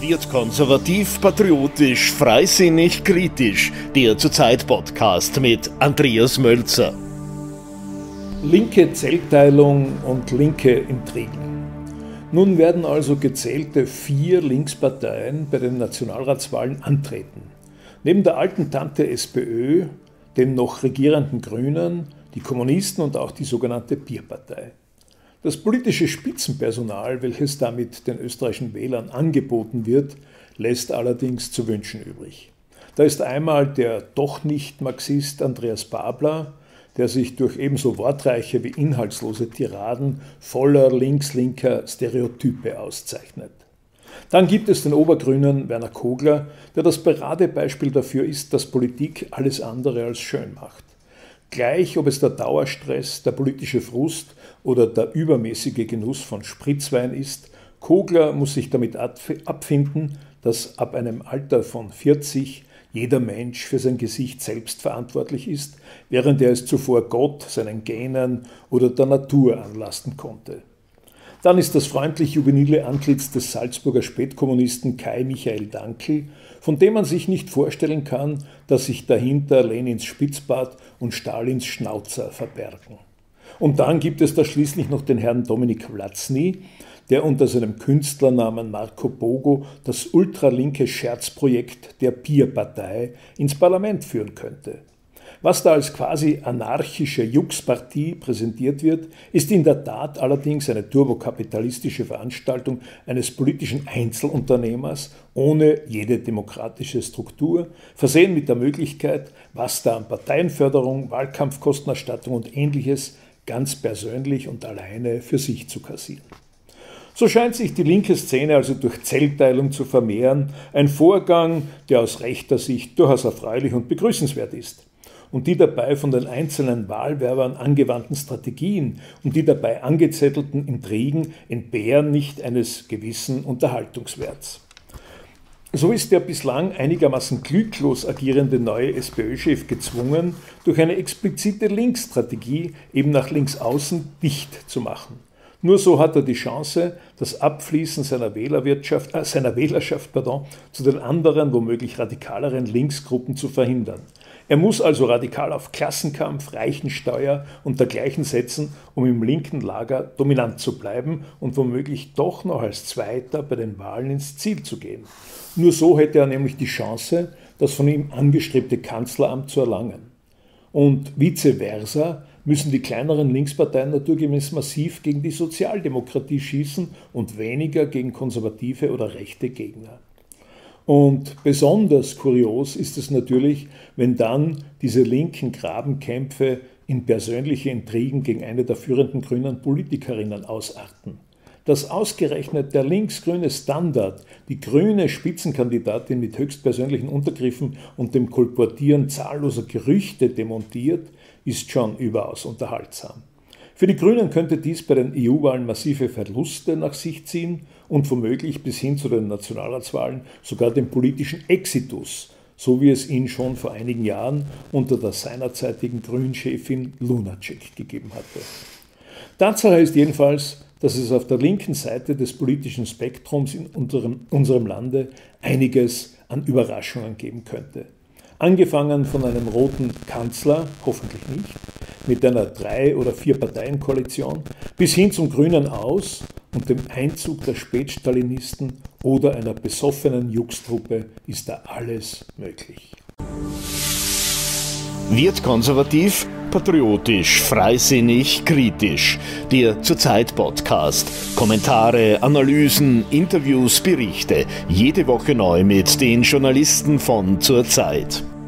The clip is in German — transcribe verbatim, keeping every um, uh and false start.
Wird konservativ, patriotisch, freisinnig, kritisch. Der Zurzeit-Podcast mit Andreas Mölzer. Linke Zellteilung und linke Intrigen. Nun werden also gezählte vier Linksparteien bei den Nationalratswahlen antreten. Neben der alten Tante SPÖ, den noch regierenden Grünen, die Kommunisten und auch die sogenannte Bierpartei. Das politische Spitzenpersonal, welches damit den österreichischen Wählern angeboten wird, lässt allerdings zu wünschen übrig. Da ist einmal der doch nicht Marxist Andreas Babler, der sich durch ebenso wortreiche wie inhaltslose Tiraden voller links-linker Stereotype auszeichnet. Dann gibt es den Obergrünen Werner Kogler, der das Paradebeispiel dafür ist, dass Politik alles andere als schön macht. Gleich ob es der Dauerstress, der politische Frust oder der übermäßige Genuss von Spritzwein ist, Kogler muss sich damit abfinden, dass ab einem Alter von vierzig jeder Mensch für sein Gesicht selbst verantwortlich ist, während er es zuvor Gott, seinen Genen oder der Natur anlasten konnte. Dann ist das freundlich-juvenile Antlitz des Salzburger Spätkommunisten Kai Michael Dankl, von dem man sich nicht vorstellen kann, dass sich dahinter Lenins Spitzbart und Stalins Schnauzer verbergen. Und dann gibt es da schließlich noch den Herrn Dominik Vlatzny, der unter seinem Künstlernamen Marco Bogo das ultralinke Scherzprojekt der Bierpartei ins Parlament führen könnte. Was da als quasi anarchische Jux-Partie präsentiert wird, ist in der Tat allerdings eine turbokapitalistische Veranstaltung eines politischen Einzelunternehmers ohne jede demokratische Struktur, versehen mit der Möglichkeit, was da an Parteienförderung, Wahlkampfkostenerstattung und Ähnliches ganz persönlich und alleine für sich zu kassieren. So scheint sich die linke Szene also durch Zellteilung zu vermehren, ein Vorgang, der aus rechter Sicht durchaus erfreulich und begrüßenswert ist. Und die dabei von den einzelnen Wahlwerbern angewandten Strategien und die dabei angezettelten Intrigen entbehren nicht eines gewissen Unterhaltungswerts. So ist der bislang einigermaßen glücklos agierende neue SPÖ-Chef gezwungen, durch eine explizite Linksstrategie eben nach links außen dicht zu machen. Nur so hat er die Chance, das Abfließen seiner, Wählerwirtschaft, äh, seiner Wählerschaft pardon, zu den anderen, womöglich radikaleren Linksgruppen zu verhindern. Er muss also radikal auf Klassenkampf, Reichensteuer und dergleichen setzen, um im linken Lager dominant zu bleiben und womöglich doch noch als Zweiter bei den Wahlen ins Ziel zu gehen. Nur so hätte er nämlich die Chance, das von ihm angestrebte Kanzleramt zu erlangen. Und vice versa müssen die kleineren Linksparteien naturgemäß massiv gegen die Sozialdemokratie schießen und weniger gegen konservative oder rechte Gegner. Und besonders kurios ist es natürlich, wenn dann diese linken Grabenkämpfe in persönliche Intrigen gegen eine der führenden grünen Politikerinnen ausarten. Dass ausgerechnet der linksgrüne Standard die grüne Spitzenkandidatin mit höchstpersönlichen Untergriffen und dem Kolportieren zahlloser Gerüchte demontiert, ist schon überaus unterhaltsam. Für die Grünen könnte dies bei den E U-Wahlen massive Verluste nach sich ziehen und womöglich bis hin zu den Nationalratswahlen sogar den politischen Exitus, so wie es ihn schon vor einigen Jahren unter der seinerzeitigen Grünchefin Lunacek gegeben hatte. Tatsache ist jedenfalls, dass es auf der linken Seite des politischen Spektrums in unserem, unserem Lande einiges an Überraschungen geben könnte. Angefangen von einem roten Kanzler, hoffentlich nicht, mit einer Drei- oder Vier-Parteien-Koalition, bis hin zum grünen Aus und dem Einzug der Spätstalinisten oder einer besoffenen Jux-Truppe ist da alles möglich. Wird konservativ, patriotisch, freisinnig, kritisch. Der Zurzeit-Podcast. Kommentare, Analysen, Interviews, Berichte. Jede Woche neu mit den Journalisten von Zurzeit.